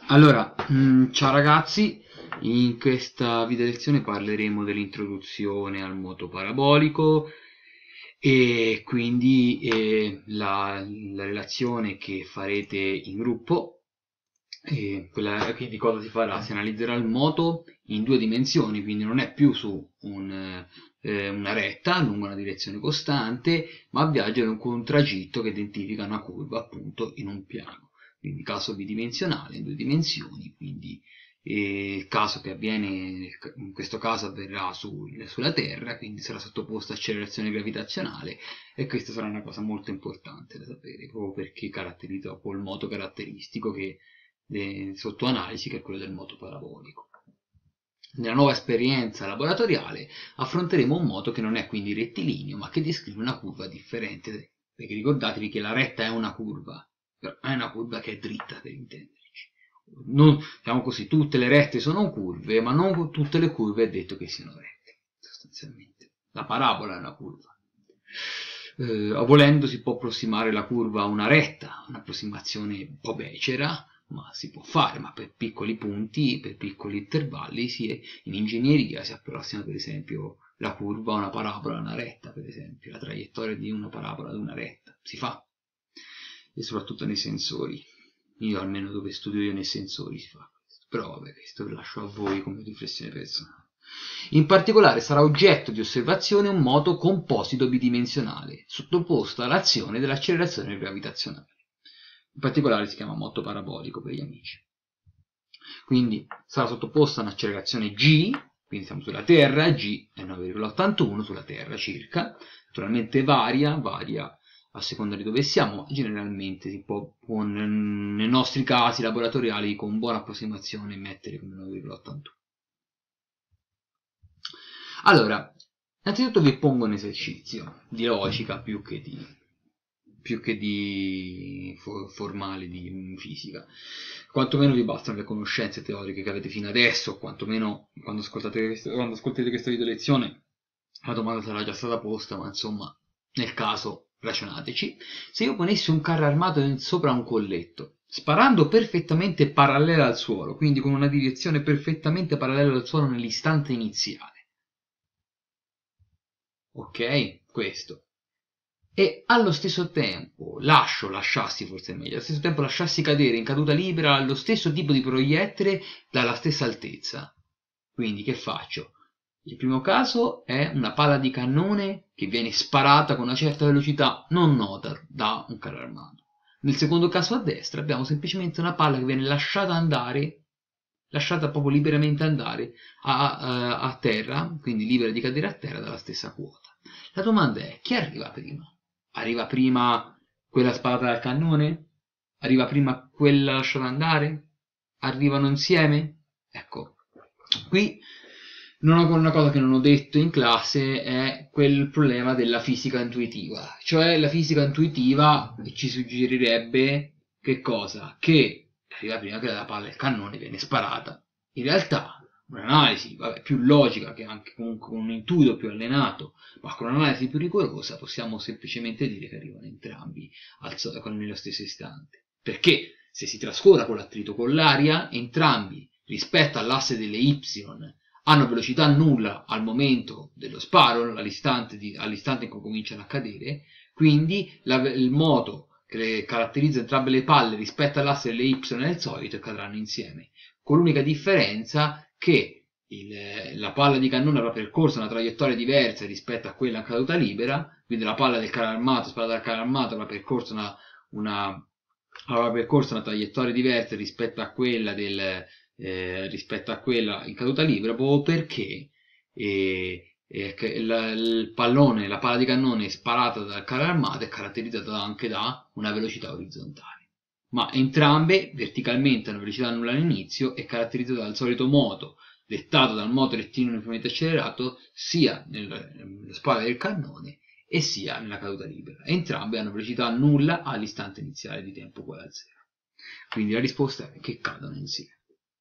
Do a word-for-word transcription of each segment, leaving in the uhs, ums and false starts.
Allora, mm, ciao ragazzi, in questa video lezione parleremo dell'introduzione al moto parabolico e quindi eh, la, la relazione che farete in gruppo, e quella, quindi cosa si farà? Si analizzerà il moto in due dimensioni, quindi non è più su un, eh, una retta lungo una direzione costante, ma viaggia lungo un tragitto che identifica una curva appunto in un piano, quindi caso bidimensionale in due dimensioni, quindi eh, il caso che avviene, in questo caso avverrà su, sulla Terra, quindi sarà sottoposto a accelerazione gravitazionale e questa sarà una cosa molto importante da sapere, proprio perché caratterizza un po' il moto caratteristico che eh, sotto analisi, che è quello del moto parabolico. Nella nuova esperienza laboratoriale affronteremo un moto che non è quindi rettilineo, ma che descrive una curva differente, perché ricordatevi che la retta è una curva, però è una curva che è dritta per intenderci. Non, diciamo così, tutte le rette sono curve, ma non tutte le curve è detto che siano rette, sostanzialmente. La parabola è una curva. Eh, volendo si può approssimare la curva a una retta, un'approssimazione un po' becera, ma si può fare, ma per piccoli punti, per piccoli intervalli, si è, in ingegneria si approssima per esempio la curva a una parabola a una retta, per esempio, la traiettoria di una parabola ad una retta, si fa, e soprattutto nei sensori. Io almeno dove studio io nei sensori si fa questo, però vabbè, questo lo lascio a voi come riflessione personale. In particolare sarà oggetto di osservazione un moto composito bidimensionale, sottoposto all'azione dell'accelerazione gravitazionale. In particolare si chiama moto parabolico per gli amici. Quindi sarà sottoposta a un'accelerazione g, quindi siamo sulla Terra, g è nove virgola ottantuno sulla Terra circa, naturalmente varia, varia a seconda di dove siamo, generalmente si può, può nei nostri casi laboratoriali con buona approssimazione mettere come nove virgola ottantuno. Allora, innanzitutto vi pongo un esercizio di logica più che di, più che di formale di fisica. Quantomeno vi bastano le conoscenze teoriche che avete fino adesso, quantomeno quando ascoltate queste, quando ascoltate questa video lezione la domanda sarà già stata posta, ma insomma, nel caso ragionateci. Se io ponessi un carro armato sopra un colletto, sparando perfettamente parallela al suolo, quindi con una direzione perfettamente parallela al suolo nell'istante iniziale, ok? Questo. E allo stesso tempo lascio, lasciassi forse è meglio, allo stesso tempo lasciassi cadere in caduta libera lo stesso tipo di proiettile dalla stessa altezza. Quindi che faccio? Il primo caso è una palla di cannone che viene sparata con una certa velocità non nota da un carro armato. Nel secondo caso a destra abbiamo semplicemente una palla che viene lasciata andare, lasciata proprio liberamente andare a, a, a terra, quindi libera di cadere a terra dalla stessa quota. La domanda è: chi arriva prima? Arriva prima quella sparata dal cannone? Arriva prima quella lasciata andare? Arrivano insieme? Ecco, qui non ho, una cosa che non ho detto in classe è quel problema della fisica intuitiva. Cioè la fisica intuitiva ci suggerirebbe che cosa? Che arriva prima che la palla del cannone viene sparata. In realtà un'analisi vabbè, più logica, che anche comunque con un intuito più allenato, ma con un'analisi più rigorosa, possiamo semplicemente dire che arrivano entrambi al, nello stesso istante. Perché se si trascura con l'attrito con l'aria, entrambi rispetto all'asse delle y hanno velocità nulla al momento dello sparo, all'istante, di, all'istante in cui cominciano a cadere, quindi la, il moto che caratterizza entrambe le palle rispetto all'asse delle y è il solito e cadranno insieme, con l'unica differenza che il, la palla di cannone avrà percorso una traiettoria diversa rispetto a quella in caduta libera, quindi la palla del carro armato sparata dal carro armato avrà percorso una, una, avrà percorso una traiettoria diversa rispetto a quella del eh, rispetto a quella in caduta libera, proprio perché eh, eh, la, il pallone, la palla di cannone sparata dal carro armato è caratterizzata anche da una velocità orizzontale, ma entrambe verticalmente hanno velocità nulla all'inizio e caratterizzata dal solito moto dettato dal moto rettilineo uniformemente accelerato sia nel, nello sparo del cannone e sia nella caduta libera. Entrambe hanno velocità nulla all'istante iniziale di tempo uguale a zero. Quindi la risposta è che cadono insieme.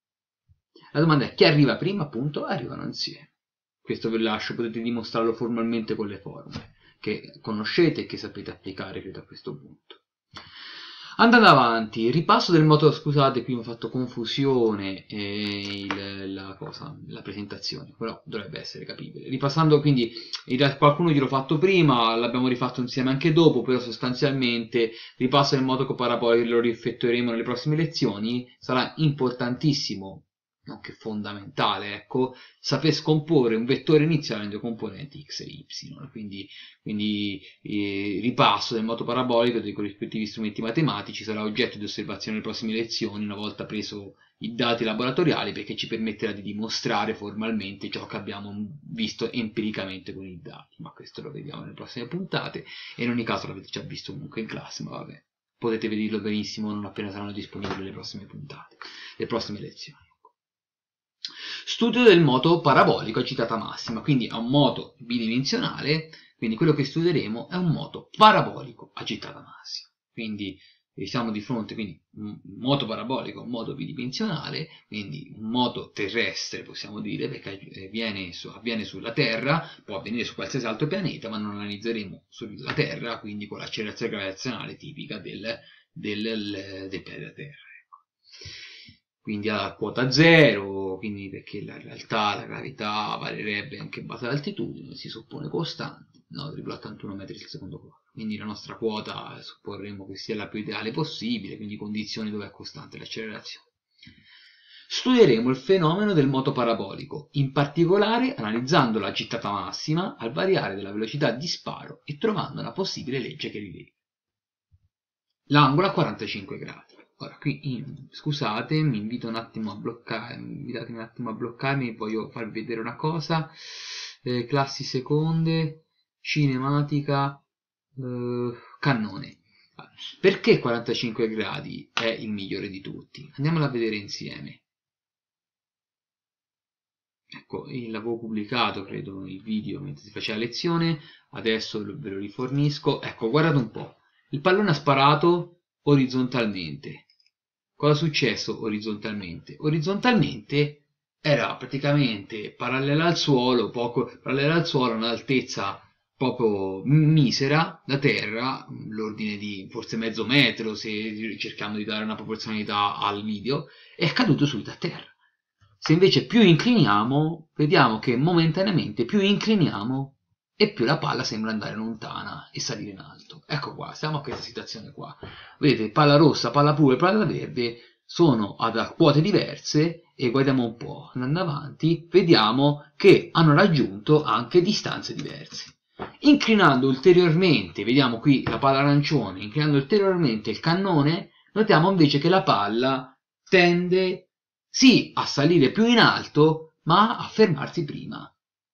La domanda è: chi arriva prima? Appunto, arrivano insieme. Questo ve lo lascio, potete dimostrarlo formalmente con le formule che conoscete e che sapete applicare, credo, a questo punto. Andando avanti, ripasso del moto, scusate, qui mi ho fatto confusione eh, il, la cosa, la presentazione, però dovrebbe essere capibile. Ripassando quindi, in realtà qualcuno gliel'ho fatto prima, l'abbiamo rifatto insieme anche dopo, però sostanzialmente ripasso del moto parabolico lo rieffettueremo nelle prossime lezioni, sarà importantissimo, nonché fondamentale, ecco, saper scomporre un vettore iniziale in due componenti x e y, quindi, quindi eh, ripasso del moto parabolico dei corrispettivi strumenti matematici sarà oggetto di osservazione nelle prossime lezioni una volta preso i dati laboratoriali, perché ci permetterà di dimostrare formalmente ciò che abbiamo visto empiricamente con i dati, ma questo lo vediamo nelle prossime puntate e in ogni caso l'avete già visto comunque in classe, ma vabbè, potete vederlo benissimo non appena saranno disponibili le prossime puntate, le prossime lezioni. Studio del moto parabolico a gittata massima, quindi è un moto bidimensionale, quindi quello che studieremo è un moto parabolico a gittata massima. Quindi siamo di fronte quindi un moto parabolico, un moto bidimensionale, quindi un moto terrestre possiamo dire, perché avviene, su, avviene sulla Terra, può avvenire su qualsiasi altro pianeta, ma non analizzeremo sulla Terra, quindi con l'accelerazione gravitazionale tipica del, del, del, del pianeta Terra. Quindi a quota zero, quindi perché la realtà, la gravità varierebbe anche in base all'altitudine, si suppone costante, nove virgola ottantuno metri al secondo quadro. Quindi la nostra quota supporremo che sia la più ideale possibile, quindi condizioni dove è costante l'accelerazione. Studieremo il fenomeno del moto parabolico, in particolare analizzando la gittata massima al variare della velocità di sparo e trovando una possibile legge che rilevi. L'angolo a quarantacinque gradi. Ora qui, scusate, mi invito un attimo a bloccare, invitatemi un attimo a bloccarmi, voglio farvi vedere una cosa. Eh, classi seconde, cinematica, eh, cannone. Perché quarantacinque gradi è il migliore di tutti? Andiamolo a vedere insieme. Ecco, l'avevo pubblicato, credo, il video mentre si faceva lezione, adesso ve lo rifornisco. Ecco, guardate un po'. Il pallone ha sparato orizzontalmente. Cosa è successo orizzontalmente? Orizzontalmente era praticamente parallela al suolo, poco parallela al suolo, a un'altezza proprio misera da terra, l'ordine di forse mezzo metro se cerchiamo di dare una proporzionalità al video, è caduto subito a terra. Se invece più incliniamo, vediamo che momentaneamente più incliniamo e più la palla sembra andare lontana e salire in alto. Ecco qua, siamo a questa situazione qua. Vedete, palla rossa, palla blu e palla verde sono ad quote diverse e guardiamo un po', andando avanti, vediamo che hanno raggiunto anche distanze diverse. Inclinando ulteriormente, vediamo qui la palla arancione, inclinando ulteriormente il cannone, notiamo invece che la palla tende sì a salire più in alto, ma a fermarsi prima.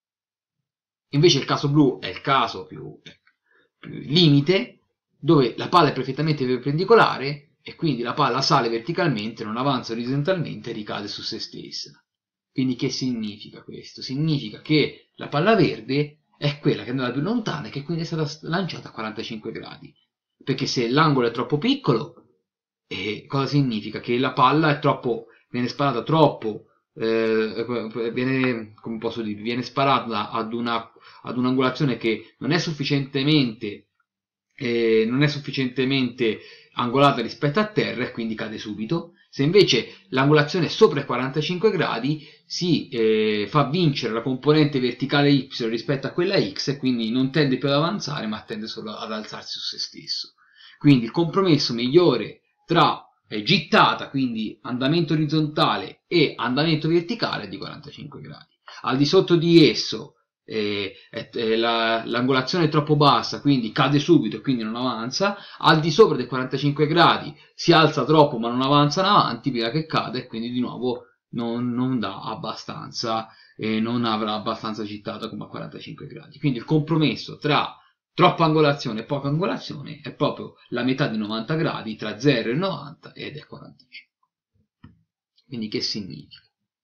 Invece il caso blu è il caso più, più limite, dove la palla è perfettamente perpendicolare e quindi la palla sale verticalmente, non avanza orizzontalmente e ricade su se stessa. Quindi che significa questo? Significa che la palla verde è quella che è andata più lontana e che quindi è stata lanciata a quarantacinque gradi. Perché se l'angolo è troppo piccolo, eh, cosa significa? Che la palla è troppo, viene sparata troppo, eh, viene, come posso dire, viene sparata ad una ad un'angolazione che non è sufficientemente eh, non è sufficientemente angolata rispetto a terra e quindi cade subito. Se invece l'angolazione è sopra i quarantacinque gradi si eh, fa vincere la componente verticale y rispetto a quella x e quindi non tende più ad avanzare ma tende solo ad alzarsi su se stesso. Quindi il compromesso migliore tra eh, gittata, quindi andamento orizzontale, e andamento verticale è di quarantacinque gradi. Al di sotto di esso Eh, eh, la, l'angolazione è troppo bassa, quindi cade subito e quindi non avanza. Al di sopra dei quarantacinque gradi si alza troppo ma non avanza in avanti prima che cade e quindi di nuovo non, non dà abbastanza e eh, non avrà abbastanza gittata come a quarantacinque gradi. Quindi il compromesso tra troppa angolazione e poca angolazione è proprio la metà di novanta gradi, tra zero e novanta, ed è quarantacinque. Quindi che significa?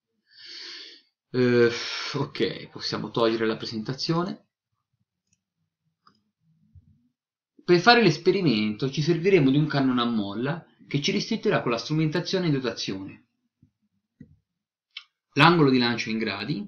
Uh, ok, possiamo togliere la presentazione. Per fare l'esperimento ci serviremo di un cannone a molla che ci restituirà con la strumentazione in dotazione l'angolo di lancio in gradi,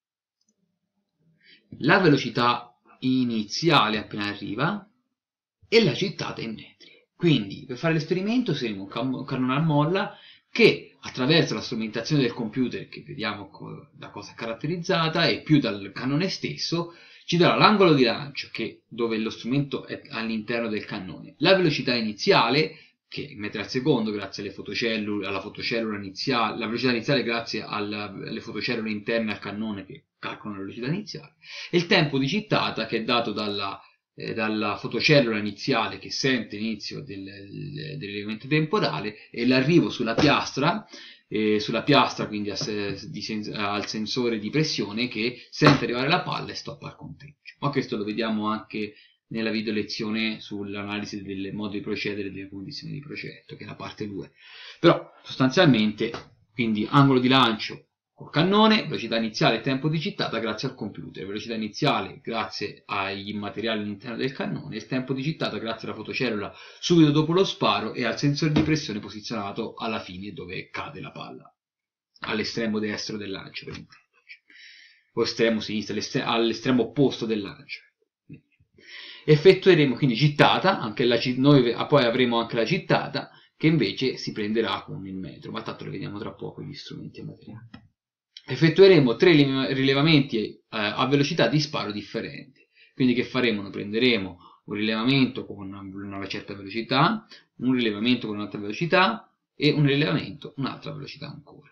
la velocità iniziale appena arriva e la gittata in metri. Quindi per fare l'esperimento useremo un, cam un cannone a molla che attraverso la strumentazione del computer, che vediamo co da cosa è caratterizzata, e più dal cannone stesso, ci darà l'angolo di lancio, che, dove lo strumento è all'interno del cannone, la velocità iniziale, che in metri al secondo grazie alle fotocellule, alla fotocellula iniziale, la velocità iniziale grazie alla, alle fotocellule interne al cannone che calcolano la velocità iniziale, e il tempo di gittata che è dato dalla, eh, dalla fotocellula iniziale che sente l'inizio del, del, dell'elemento temporale e l'arrivo sulla piastra, eh, sulla piastra quindi a se, di sen al sensore di pressione che sente arrivare la palla e stoppa il conteggio. Ma questo lo vediamo anche nella video lezione sull'analisi del modo di procedere e delle condizioni di progetto, che è la parte due. Però sostanzialmente, quindi angolo di lancio col cannone, velocità iniziale e tempo di gittata grazie al computer, velocità iniziale grazie agli materiali all'interno del cannone, e il tempo di gittata grazie alla fotocellula subito dopo lo sparo e al sensore di pressione posizionato alla fine dove cade la palla, all'estremo destro del lancio, per intenderci, o estremo sinistro, all'estremo opposto del lancio. Effettueremo quindi gittata, anche la, noi poi avremo anche la gittata che invece si prenderà con il metro, ma tanto lo vediamo tra poco gli strumenti e materiali. Effettueremo tre rilevamenti eh, a velocità di sparo differenti, quindi che faremo? Noi prenderemo un rilevamento con una, una certa velocità, un rilevamento con un'altra velocità e un rilevamento un'altra velocità ancora.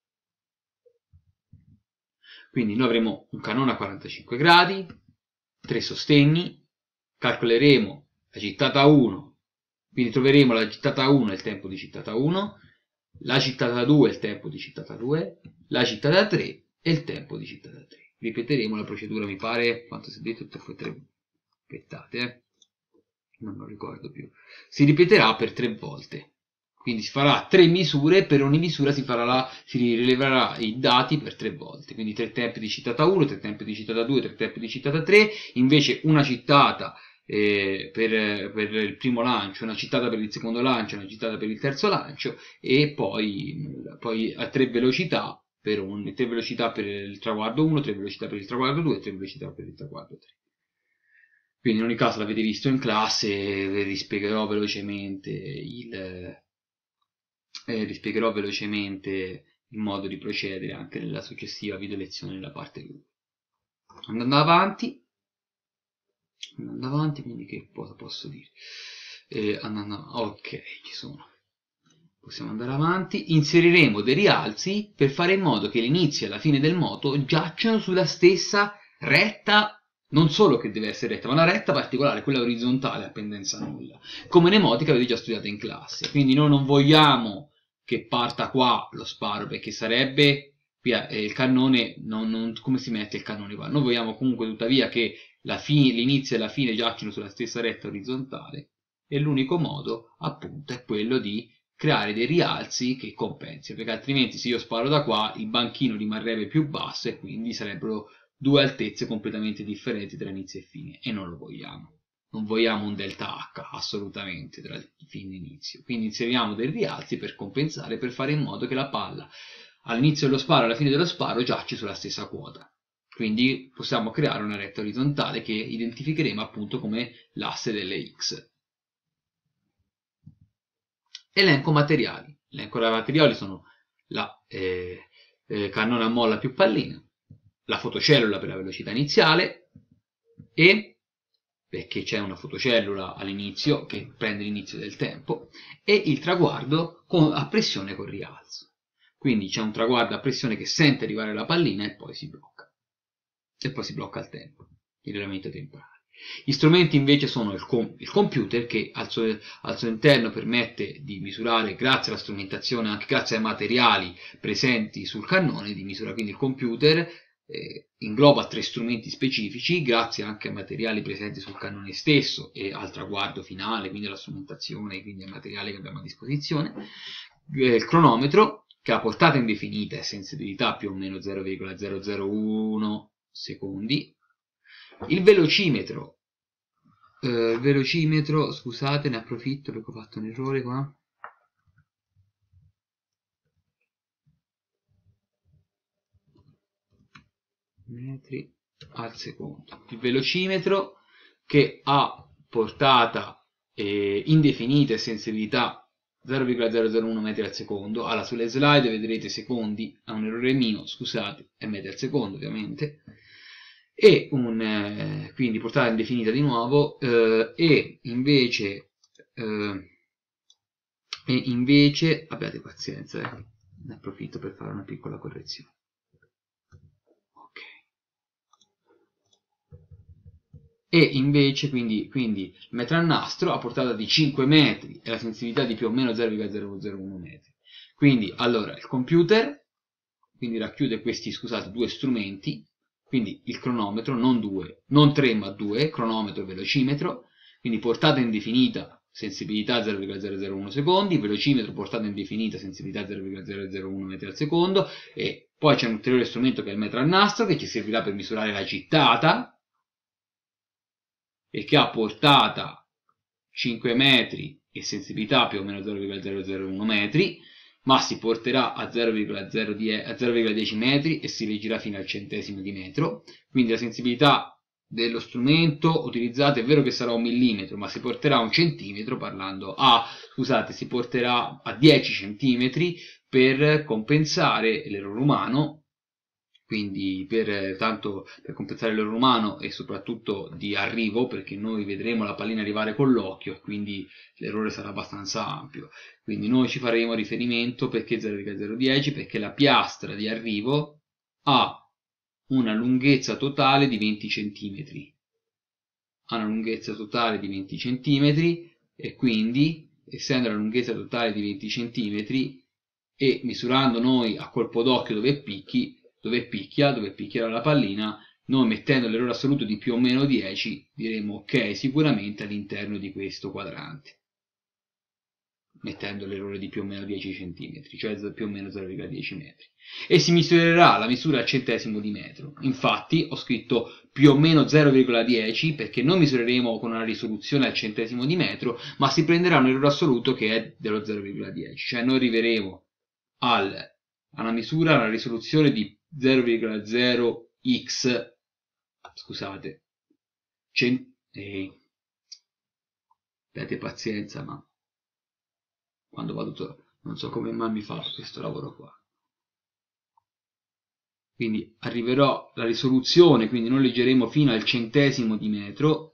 Quindi noi avremo un cannone a quarantacinque gradi, tre sostegni, calcoleremo la gittata uno, quindi troveremo la gittata uno e il tempo di gittata uno, la gittata due e il tempo di gittata due, la gittata tre e il tempo di gittata tre. Ripeteremo la procedura, mi pare, quanto si è detto, fu tre. Aspettate, eh. non lo ricordo più. Si ripeterà per tre volte. Quindi si farà tre misure, per ogni misura si, farà la, si rileverà i dati per tre volte. Quindi tre tempi di gittata uno, tre tempi di gittata due, tre tempi di gittata tre, invece una gittata eh, per, per il primo lancio, una gittata per il secondo lancio, una gittata per il terzo lancio, e poi, poi a tre velocità per un, tre velocità per il traguardo uno, tre velocità per il traguardo due, tre velocità per il traguardo tre. Quindi in ogni caso l'avete visto in classe, vi spiegherò velocemente il... Eh, vi spiegherò velocemente il modo di procedere anche nella successiva video lezione nella parte due. Andando avanti, andando avanti, quindi che cosa posso dire? Eh, andando, ok, ci sono. Possiamo andare avanti. Inseriremo dei rialzi per fare in modo che l'inizio e la fine del moto giacciono sulla stessa retta. Non solo che deve essere retta, ma una retta particolare, quella orizzontale a pendenza nulla, come mnemotica avete già studiato in classe. Quindi noi non vogliamo che parta qua lo sparo, perché sarebbe eh, il cannone, non, non, come si mette il cannone qua? Noi vogliamo comunque tuttavia che l'inizio e la fine giacciono sulla stessa retta orizzontale, e l'unico modo appunto è quello di creare dei rialzi che compensino, perché altrimenti se io sparo da qua il banchino rimarrebbe più basso e quindi sarebbero due altezze completamente differenti tra inizio e fine, e non lo vogliamo. Non vogliamo un delta H assolutamente tra il fine e l'inizio. Quindi inseriamo dei rialzi per compensare, per fare in modo che la palla all'inizio dello sparo e alla fine dello sparo giace sulla stessa quota. Quindi possiamo creare una retta orizzontale che identificheremo appunto come l'asse delle X. Elenco materiali. L'elenco dei materiali sono la eh, eh, cannone a molla più pallina, la fotocellula per la velocità iniziale, e perché c'è una fotocellula all'inizio che prende l'inizio del tempo, e il traguardo con, a pressione con rialzo. Quindi c'è un traguardo a pressione che sente arrivare la pallina e poi si blocca. E poi si blocca il tempo, il rilevamento temporale. Gli strumenti invece sono il, com il computer, che al suo, al suo interno permette di misurare, grazie alla strumentazione, anche grazie ai materiali presenti sul cannone, di misurare. Quindi il computer eh, ingloba tre strumenti specifici, grazie anche ai materiali presenti sul cannone stesso e al traguardo finale, quindi alla strumentazione, quindi ai materiali che abbiamo a disposizione. Eh, il cronometro, che ha portata indefinita e sensibilità più o meno zero virgola zero zero uno secondi. Il velocimetro, eh, velocimetro, scusate, ne approfitto perché ho fatto un errore qua. Metri al secondo. Il velocimetro che ha portata eh, indefinita e sensibilità zero virgola zero zero uno metri al secondo. Allora, sulle slide vedrete secondi, è un errore mio, scusate, è metri al secondo ovviamente, e un, eh, quindi portata indefinita di nuovo, eh, e invece, eh, e invece, abbiate pazienza, eh, ne approfitto per fare una piccola correzione. Ok. E invece, quindi, quindi il metro a nastro a portata di cinque metri e la sensibilità di più o meno zero virgola zero zero uno metri. Quindi, allora, il computer, quindi racchiude questi, scusate, due strumenti, quindi il cronometro, non due, non tre ma due, cronometro e velocimetro, quindi portata indefinita, sensibilità zero virgola zero zero uno secondi, velocimetro, portata indefinita, sensibilità zero virgola zero zero uno metri al secondo, e poi c'è un ulteriore strumento che è il metro a nastro, che ci servirà per misurare la gittata, e che ha portata cinque metri e sensibilità più o meno zero virgola zero zero uno metri, ma si porterà a zero virgola zero dieci metri e si leggerà fino al centesimo di metro. Quindi la sensibilità dello strumento utilizzato è vero che sarà un millimetro, ma si porterà a un centimetro, parlando a, scusate, si porterà a dieci centimetri per compensare l'errore umano. Quindi per, tanto per compensare l'errore umano e soprattutto di arrivo, perché noi vedremo la pallina arrivare con l'occhio e quindi l'errore sarà abbastanza ampio. Quindi noi ci faremo riferimento, perché zero virgola zero dieci, perché la piastra di arrivo ha una lunghezza totale di venti centimetri. Ha una lunghezza totale di venti centimetri e quindi, essendo la lunghezza totale di venti centimetri e misurando noi a colpo d'occhio dove picchi, dove picchia, dove picchierà la pallina, noi mettendo l'errore assoluto di più o meno dieci diremo ok, sicuramente all'interno di questo quadrante, mettendo l'errore di più o meno dieci centimetri, cioè più o meno zero virgola dieci metri, e si misurerà la misura al centesimo di metro. Infatti ho scritto più o meno zero virgola dieci perché non misureremo con una risoluzione al centesimo di metro, ma si prenderà un errore assoluto che è dello zero virgola dieci, cioè noi arriveremo al, alla misura, alla risoluzione di zero virgola zero x, scusate, eh, avete pazienza, ma quando valuto non so come mai mi fa questo lavoro qua. Quindi arriverò alla risoluzione, quindi noi leggeremo fino al centesimo di metro,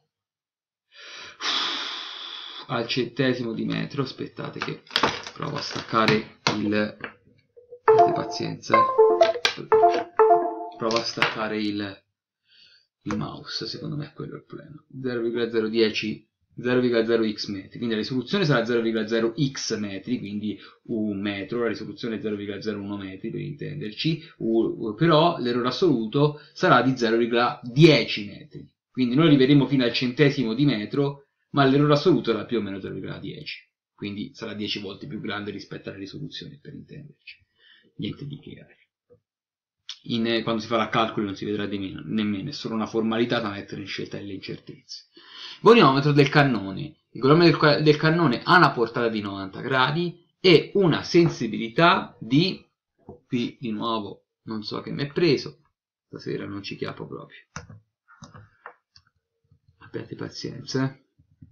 al centesimo di metro, aspettate che provo a staccare il, avete pazienza, provo a staccare il, il mouse, secondo me è quello il problema, zero virgola zero dieci, zero virgola zero x metri, quindi la risoluzione sarà zero virgola zero x metri, quindi un metro, la risoluzione è zero virgola zero uno metri per intenderci, u, però l'errore assoluto sarà di zero virgola dieci metri, quindi noi arriveremo fino al centesimo di metro, ma l'errore assoluto sarà più o meno zero virgola dieci, quindi sarà dieci volte più grande rispetto alla risoluzione per intenderci, niente di che. In, quando si farà calcoli non si vedrà di meno, nemmeno, è solo una formalità da mettere in scelta delle incertezze. Goniometro del cannone. Il goniometro del, del cannone ha una portata di novanta gradi e una sensibilità di, qui di nuovo non so che mi è preso, stasera non ci chiappo proprio, abbiate pazienza, eh.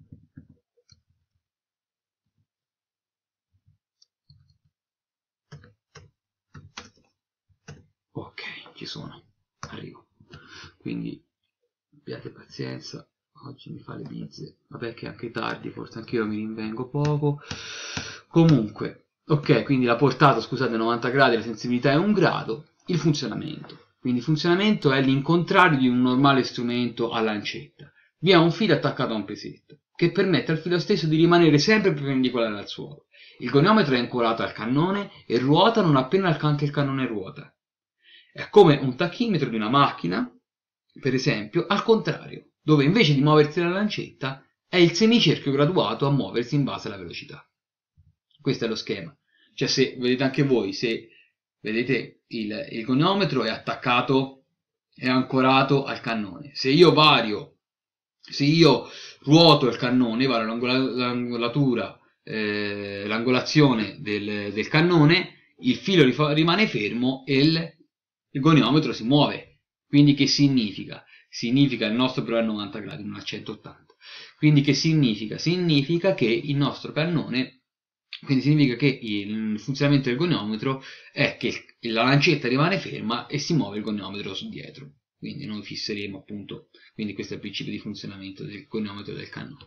Ok, ci sono, arrivo, quindi abbiate pazienza, oggi mi fa le bizze, vabbè che è anche tardi, forse anch'io mi rinvengo poco, comunque, ok, quindi la portata, scusate, novanta gradi, la sensibilità è un grado, il funzionamento, quindi il funzionamento è l'incontrario di un normale strumento a lancetta, vi è un filo attaccato a un pesetto, che permette al filo stesso di rimanere sempre perpendicolare al suolo, il goniometro è ancorato al cannone e ruota non appena anche il cannone ruota. È come un tachimetro di una macchina, per esempio, al contrario, dove invece di muoversi la lancetta è il semicerchio graduato a muoversi in base alla velocità. Questo è lo schema. Cioè, se vedete anche voi, se vedete il, il goniometro è attaccato, è ancorato al cannone. Se io vario, se io ruoto il cannone, vario l'angolatura, eh, l'angolazione del, del cannone, il filo rimane fermo e il il goniometro si muove. Quindi che significa? Significa il nostro però è a novanta gradi, non a centottanta. Quindi che significa? Significa che il nostro cannone, quindi significa che il funzionamento del goniometro è che la lancetta rimane ferma e si muove il goniometro su dietro. Quindi noi fisseremo appunto, quindi questo è il principio di funzionamento del goniometro del cannone.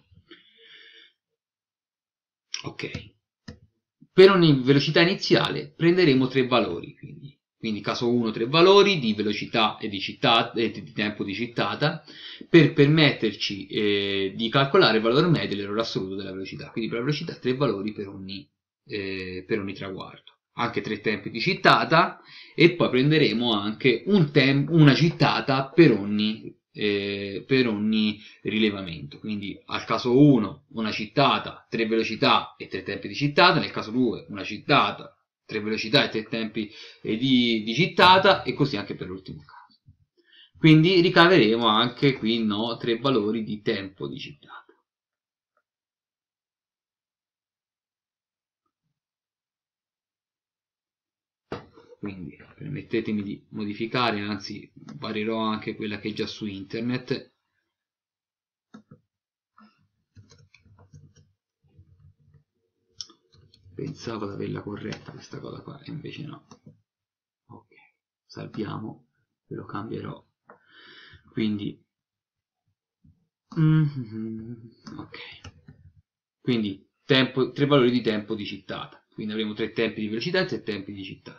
Ok. Per ogni velocità iniziale prenderemo tre valori, quindi, quindi caso uno tre valori di velocità e di, cittata, e di tempo di gittata, per permetterci eh, di calcolare il valore medio e l'errore assoluto della velocità. Quindi per la velocità tre valori per ogni, eh, per ogni traguardo. Anche tre tempi di gittata e poi prenderemo anche un una gittata per ogni, eh, per ogni rilevamento. Quindi al caso uno una gittata, tre velocità e tre tempi di gittata, nel caso due una gittata, tre velocità e tre tempi di, di gittata, e così anche per l'ultimo caso. Quindi ricaveremo anche qui no, tre valori di tempo di gittata. Quindi permettetemi di modificare, anzi varirò anche quella che è già su internet. Pensavo di averla corretta questa cosa qua, e invece no. Ok, salviamo, ve lo cambierò. Quindi, mm-hmm, ok. Quindi tempo, tre valori di tempo di gittata. Quindi avremo tre tempi di velocità e tre tempi di gittata.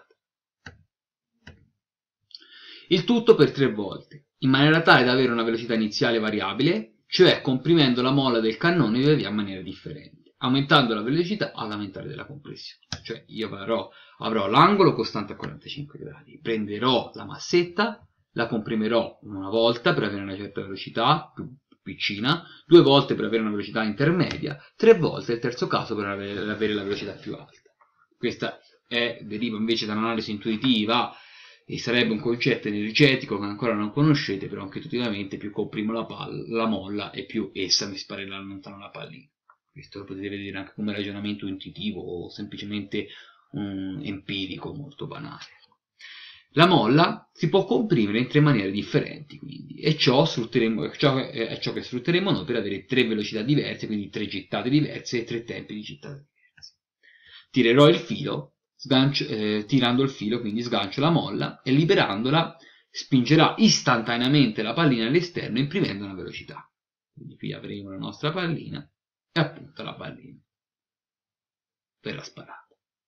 Il tutto per tre volte, in maniera tale da avere una velocità iniziale variabile, cioè comprimendo la molla del cannone via via in maniera differente, aumentando la velocità all'aumentare della compressione. Cioè io avrò, avrò l'angolo costante a quarantacinque gradi, prenderò la massetta, la comprimerò una volta per avere una certa velocità più piccina, due volte per avere una velocità intermedia, tre volte il terzo caso per avere, avere la velocità più alta. Questa è, deriva invece da un'analisi intuitiva, e sarebbe un concetto energetico che ancora non conoscete, però anche intuitivamente più comprimo la, palla, la molla e più essa mi sparerà lontano la pallina. Questo lo potete vedere anche come ragionamento intuitivo o semplicemente um, empirico molto banale. La molla si può comprimere in tre maniere differenti, quindi, e ciò, sfrutteremo, ciò è ciò che sfrutteremo noi per avere tre velocità diverse, quindi tre gittate diverse e tre tempi di gittata diversi. Tirerò il filo, Sgancio, eh, tirando il filo, quindi sgancio la molla e liberandola spingerà istantaneamente la pallina all'esterno imprimendo una velocità. Quindi qui avremo la nostra pallina e appunto la pallina per la sparata.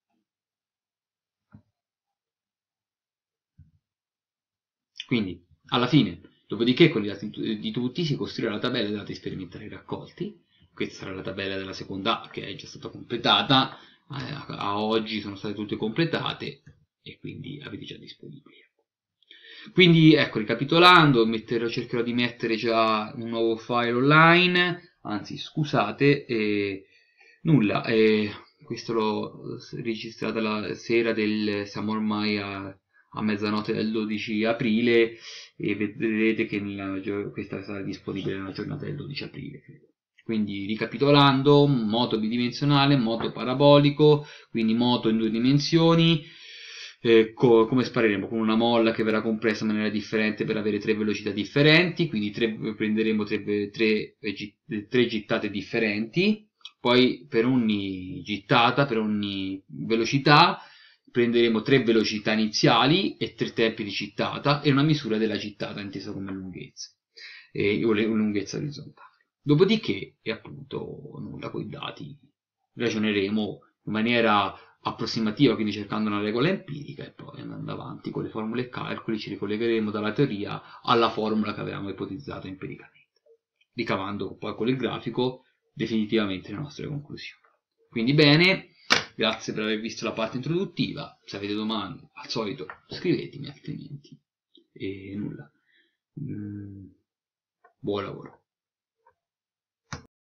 Quindi alla fine, dopodiché con i dati di tutti si costruirà la tabella dei dati sperimentali raccolti. Questa sarà la tabella della seconda A che è già stata completata. A oggi sono state tutte completate e quindi avete già disponibili. Quindi ecco, ricapitolando, metterò, cercherò di mettere già un nuovo file online, anzi scusate, e nulla, e questo l'ho registrato la sera del, siamo ormai a, a mezzanotte del dodici aprile e vedrete che nella, questa sarà disponibile nella giornata del dodici aprile, credo. Quindi ricapitolando, moto bidimensionale, moto parabolico, quindi moto in due dimensioni, eh, co come spareremo? Con una molla che verrà compressa in maniera differente per avere tre velocità differenti, quindi tre, prenderemo tre, tre, tre gittate differenti, poi per ogni gittata, per ogni velocità, prenderemo tre velocità iniziali e tre tempi di gittata e una misura della gittata intesa come lunghezza, e, o lunghezza orizzontale. Dopodiché, e appunto nulla con i dati, ragioneremo in maniera approssimativa, quindi cercando una regola empirica e poi andando avanti con le formule e calcoli ci ricollegheremo dalla teoria alla formula che avevamo ipotizzato empiricamente, ricavando poi con il grafico definitivamente le nostre conclusioni. Quindi bene, grazie per aver visto la parte introduttiva, se avete domande al solito scrivetemi, altrimenti e nulla. Mm, buon lavoro.